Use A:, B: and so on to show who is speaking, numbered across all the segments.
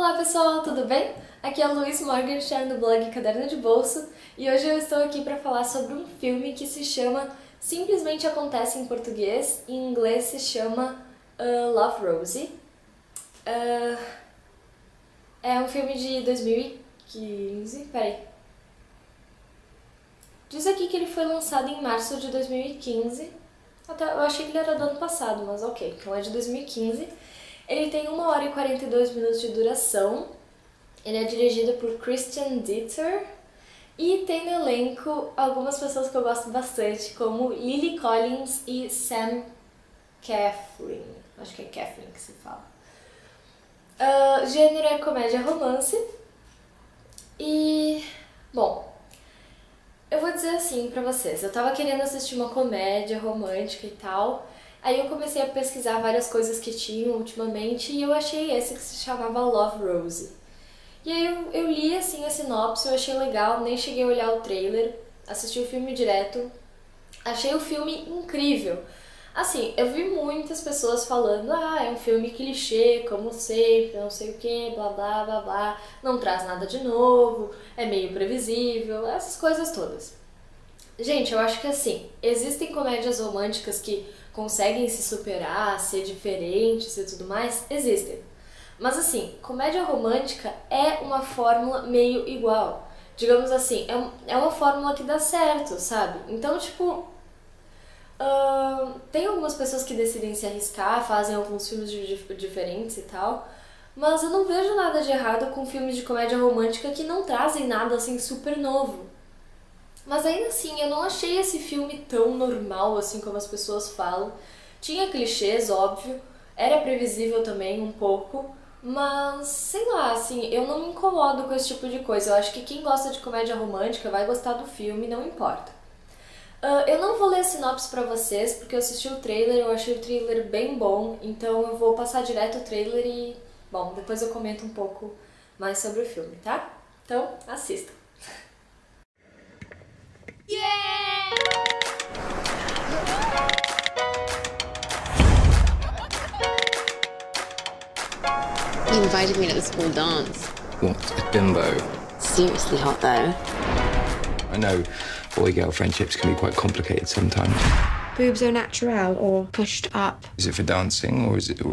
A: Olá pessoal, tudo bem? Aqui é o Luiz Morgenstern do blog Caderno de Bolso e hoje eu estou aqui para falar sobre um filme que se chama Simplesmente Acontece em português, em inglês se chama Love, Rosie. É um filme de 2015, peraí. Diz aqui que ele foi lançado em março de 2015, até eu achei que ele era do ano passado, mas ok, então é de 2015. Ele tem 1 hora e 42 minutos de duração, ele é dirigido por Christian Ditter e tem no elenco algumas pessoas que eu gosto bastante, como Lily Collins e Sam Claflin, acho que é Claflin que se fala. Gênero é comédia-romance e, bom, eu vou dizer assim pra vocês, eu tava querendo assistir uma comédia romântica e tal, aí eu comecei a pesquisar várias coisas que tinham ultimamente e eu achei esse que se chamava Love, Rosie. E aí eu li assim a sinopse, eu achei legal, nem cheguei a olhar o trailer, assisti o filme direto, achei o filme incrível. Assim, eu vi muitas pessoas falando, é um filme clichê, como sempre, não sei o que, blá blá blá blá, não traz nada de novo, é meio previsível, essas coisas todas. Gente, eu acho que assim, existem comédias românticas que conseguem se superar, ser diferentes e tudo mais, existem. Mas assim, comédia romântica é uma fórmula meio igual. Digamos assim, é uma fórmula que dá certo, sabe? Então, tipo, tem algumas pessoas que decidem se arriscar, fazem alguns filmes diferentes e tal, mas eu não vejo nada de errado com filmes de comédia romântica que não trazem nada assim super novo. Mas ainda assim, eu não achei esse filme tão normal assim como as pessoas falam. Tinha clichês, óbvio, era previsível também um pouco, mas sei lá, assim, eu não me incomodo com esse tipo de coisa. Eu acho que quem gosta de comédia romântica vai gostar do filme, não importa. Eu não vou ler a sinopse pra vocês, porque eu assisti o trailer, eu achei o trailer bem bom, então eu vou passar direto o trailer e, bom, depois eu comento um pouco mais sobre o filme, tá? Então, assistam!
B: Yeah!
C: You invited me to the school dance.
D: What a bimbo.
C: Seriously hot, though.
D: I know boy-girl friendships can be quite complicated sometimes.
E: Boobs au naturel or pushed up?
D: Is it for dancing or is it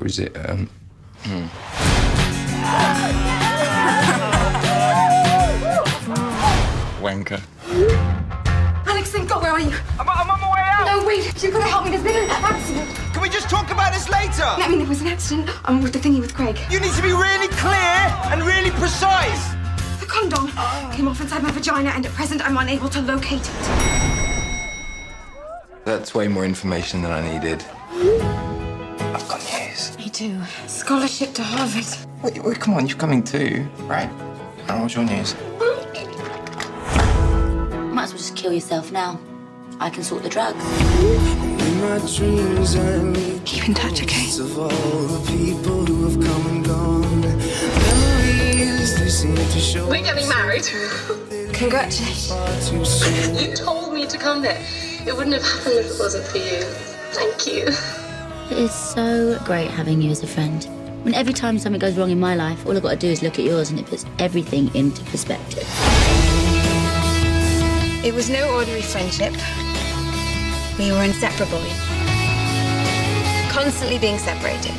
D: wanker?
E: Alex, thank God, where are you?
F: I'm on my way out!
E: No, wait, you've got to help me. There's been an accident.
F: Can we just talk about this later?
E: I mean, there was an accident. I'm with the thingy with Craig.
F: You need to be really clear and really precise.
E: The condom came off inside my vagina, and at present I'm unable to locate it.
D: That's way more information than I needed. I've got news.
E: Me too. Scholarship to Harvard.
D: Wait, come on, you're coming too, right? And what's your news?
G: Might as well just kill yourself now. I can sort the drugs.
E: Keep in touch, okay?
B: We're getting married.
E: Congratulations.
B: You told me to come here. It wouldn't have happened if it wasn't for you. Thank you.
G: It is so great having you as a friend. When every time something goes wrong in my life, all I've got to do is look at yours and it puts everything into perspective.
E: It was no ordinary friendship. We were inseparable. Constantly being separated.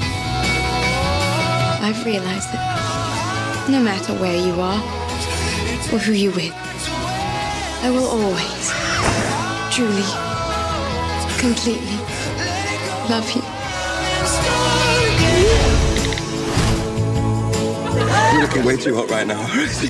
E: I've realized that no matter where you are or who you're with, I will always, truly, completely love you.
D: You're looking way too hot right now.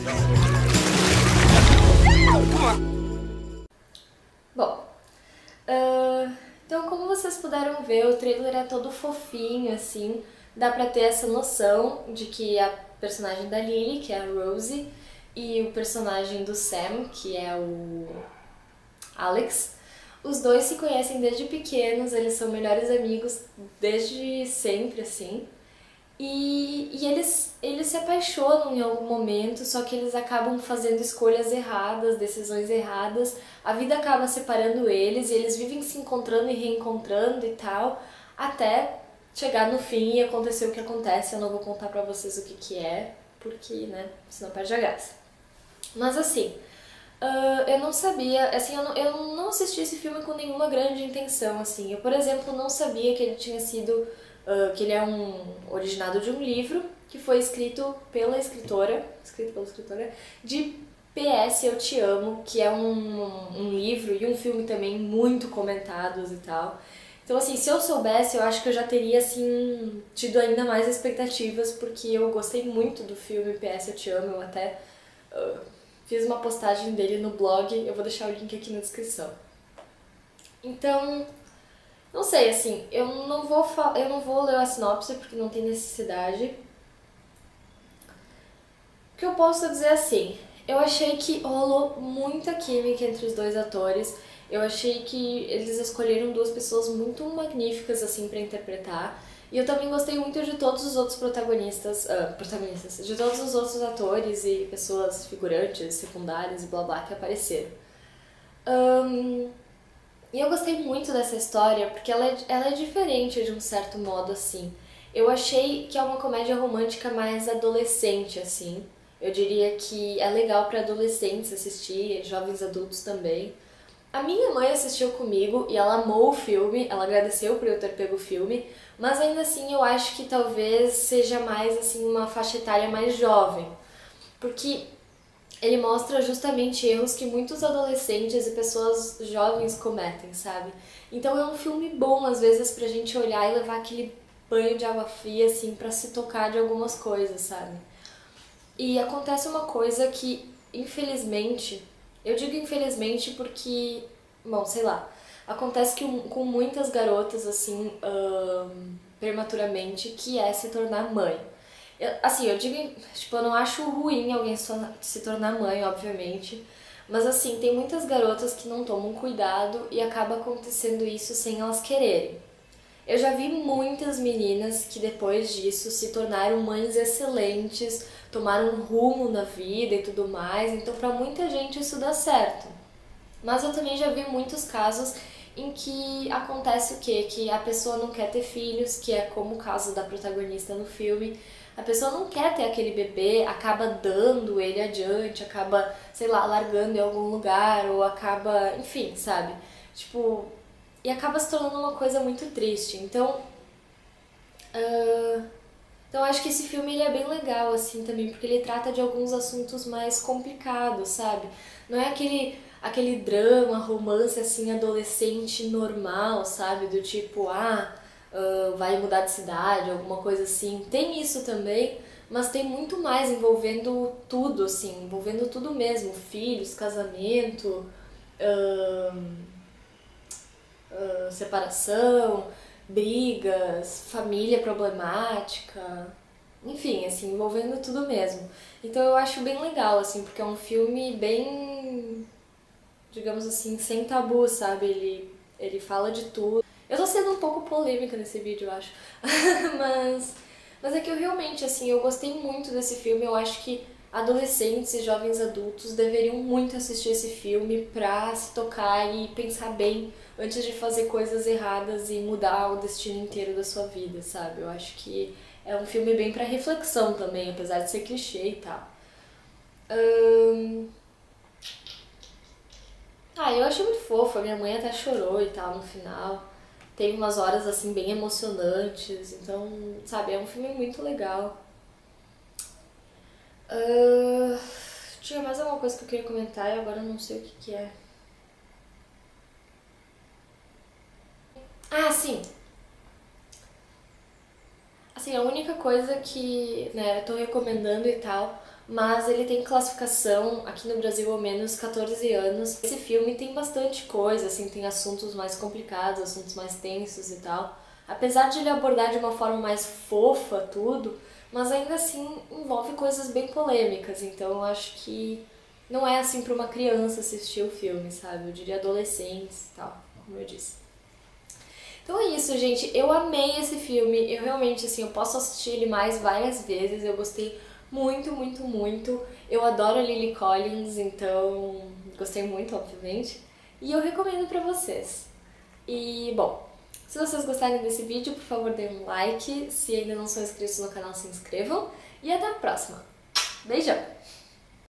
A: Bom, então como vocês puderam ver, o trailer é todo fofinho, assim, dá pra ter essa noção de que a personagem da Lily, que é a Rosie, e o personagem do Sam, que é o Alex, os dois se conhecem desde pequenos, eles são melhores amigos desde sempre, assim, e eles se apaixonam em algum momento, só que eles acabam fazendo escolhas erradas, decisões erradas, a vida acaba separando eles e eles vivem se encontrando e reencontrando e tal, até chegar no fim e acontecer o que acontece. Eu não vou contar pra vocês o que é, porque, né, senão perde a graça. Mas assim, eu não sabia, assim, eu não assisti esse filme com nenhuma grande intenção, assim. Eu, por exemplo, não sabia que ele tinha sido, que ele é originado de um livro que foi escrito pela escritora de P.S. Eu Te Amo, que é um livro e um filme também muito comentados e tal. Então, assim, se eu soubesse, eu acho que eu já teria, assim, tido ainda mais expectativas, porque eu gostei muito do filme P.S. Eu Te Amo, eu até fiz uma postagem dele no blog, eu vou deixar o link aqui na descrição. Então, não sei, assim, eu não vou ler a sinopse, porque não tem necessidade. O que eu posso dizer assim, eu achei que rolou muita química entre os dois atores. Eu achei que eles escolheram duas pessoas muito magníficas, assim, pra interpretar. E eu também gostei muito de todos os outros protagonistas, de todos os outros atores e pessoas figurantes, secundárias e blá blá que apareceram. E eu gostei muito dessa história porque ela é diferente de um certo modo, assim. Eu achei que é uma comédia romântica mais adolescente, assim. Eu diria que é legal para adolescentes assistir, jovens adultos também. A minha mãe assistiu comigo e ela amou o filme, ela agradeceu por eu ter pego o filme, mas ainda assim eu acho que talvez seja mais assim uma faixa etária mais jovem, porque ele mostra justamente erros que muitos adolescentes e pessoas jovens cometem, sabe? Então é um filme bom às vezes pra gente olhar e levar aquele banho de água fria assim pra se tocar de algumas coisas, sabe? E acontece uma coisa que, infelizmente, eu digo infelizmente porque, bom, sei lá, acontece que com muitas garotas, assim, prematuramente, que é se tornar mãe. Eu digo, tipo, eu não acho ruim alguém se tornar mãe, obviamente, mas assim, tem muitas garotas que não tomam cuidado e acaba acontecendo isso sem elas quererem. Eu já vi muitas meninas que depois disso se tornaram mães excelentes, tomaram um rumo na vida e tudo mais, então pra muita gente isso dá certo. Mas eu também já vi muitos casos em que acontece o quê? Que a pessoa não quer ter filhos, que é como o caso da protagonista no filme. A pessoa não quer ter aquele bebê, acaba dando ele adiante, acaba, sei lá, largando em algum lugar, ou acaba, enfim, sabe? Tipo, e acaba se tornando uma coisa muito triste. Então, eu acho que esse filme ele é bem legal, assim, também, porque ele trata de alguns assuntos mais complicados, sabe? Não é aquele drama, romance, assim, adolescente normal, sabe? Do tipo, vai mudar de cidade, alguma coisa assim. Tem isso também, mas tem muito mais envolvendo tudo, assim, envolvendo tudo mesmo. Filhos, casamento, separação, brigas, família problemática, enfim, assim, envolvendo tudo mesmo. Então eu acho bem legal, assim, porque é um filme bem, digamos assim, sem tabu, sabe? Ele fala de tudo. Eu tô sendo um pouco polêmica nesse vídeo, eu acho. mas é que eu realmente, assim, eu gostei muito desse filme. Eu acho que adolescentes e jovens adultos deveriam muito assistir esse filme pra se tocar e pensar bem antes de fazer coisas erradas e mudar o destino inteiro da sua vida, sabe? Eu acho que é um filme bem pra reflexão também, apesar de ser clichê e tal. Eu achei muito fofo, a minha mãe até chorou e tal no final. Tem umas horas assim bem emocionantes, então, sabe, é um filme muito legal. Tinha mais alguma coisa que eu queria comentar e agora eu não sei o que é. Sim! Assim, a única coisa que, né, eu tô recomendando e tal, mas ele tem classificação, aqui no Brasil ao menos, 14 anos. Esse filme tem bastante coisa, assim, tem assuntos mais complicados, assuntos mais tensos e tal. Apesar de ele abordar de uma forma mais fofa tudo, mas ainda assim envolve coisas bem polêmicas, então eu acho que não é assim pra uma criança assistir o filme, sabe? Eu diria adolescentes e tal, como eu disse. Então é isso, gente. Eu amei esse filme. Eu realmente, assim, eu posso assistir ele mais várias vezes. Eu gostei muito, muito, muito. Eu adoro a Lily Collins, então gostei muito, obviamente. E eu recomendo pra vocês. E, bom, Se vocês gostarem desse vídeo, por favor, deem um like. Se ainda não são inscritos no canal, se inscrevam. E até a próxima. Beijão!